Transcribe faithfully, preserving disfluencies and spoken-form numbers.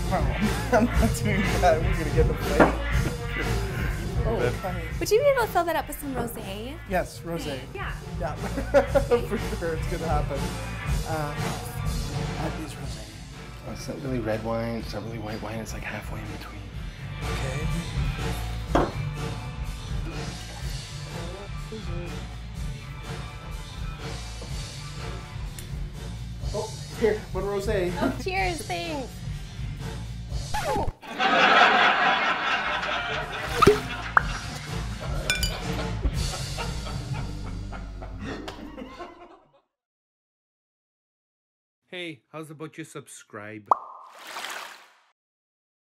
I'm not doing that. We're gonna get the plate. Oh, funny. Would you be able to fill that up with some rosé? Yes, rosé. Yeah. Yeah, for sure, it's gonna happen. Uh, that is rosé. Oh, it's not really red wine. It's not really white wine. It's like halfway in between. Okay. Oh, here, one rosé. Oh, cheers, thanks. Hey, how's about you subscribe?